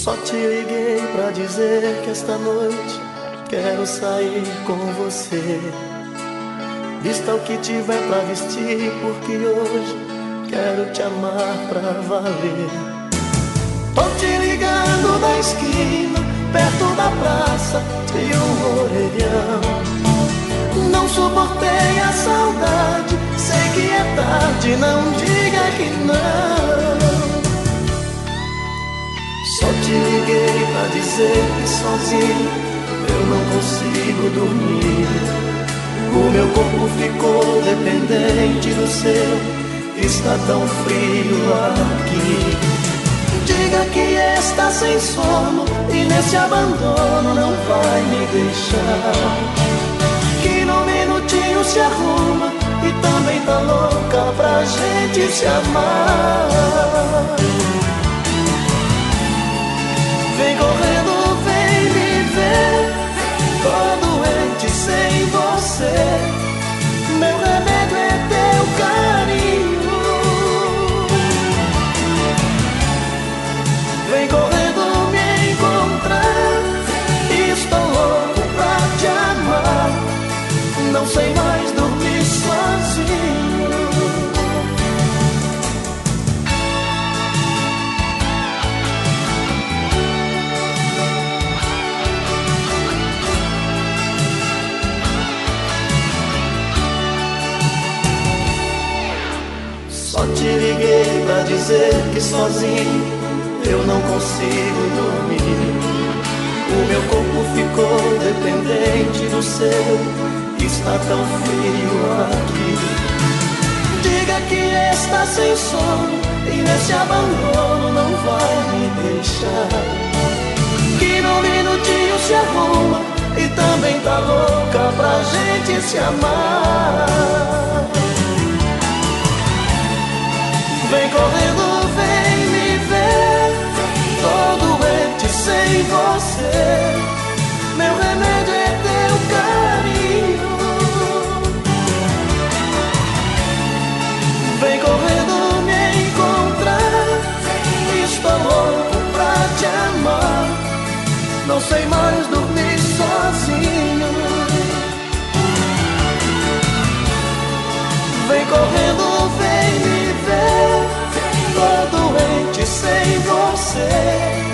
Só te liguei pra dizer que esta noite quero sair com você. Vista o que tiver pra vestir, porque hoje quero te amar pra valer. Tô te ligando da esquina, perto da praça, de um orelhão. Não suportei a saudade, sei que é tarde, não diga que não. Só te liguei pra dizer que sozinho eu não consigo dormir. O meu corpo ficou dependente do seu, está tão frio aqui. Diga que está sem sono e nesse abandono não vai me deixar. Que num minutinho se arruma e também tá louca pra gente se amar. Vem correndo, vem me ver, tô doente sem você. Meu remédio é teu carinho. Vem correndo me encontrar, estou louco pra te amar. Não sei mais dormir sozinho. Só te liguei pra dizer que sozinho eu não consigo dormir. O meu corpo ficou dependente do seu, está tão frio aqui. Diga que está sem sono e nesse abandono não vai me deixar. Que num minutinho se arruma e também tá louca pra gente se amar. Vem correndo, vem me ver, tô doente sem você. Meu remédio é teu carinho. Vem correndo me encontrar, estou louco pra te amar. Não sei mais dormir sozinho. Vem correndo, vem me ver, tô doente sem você.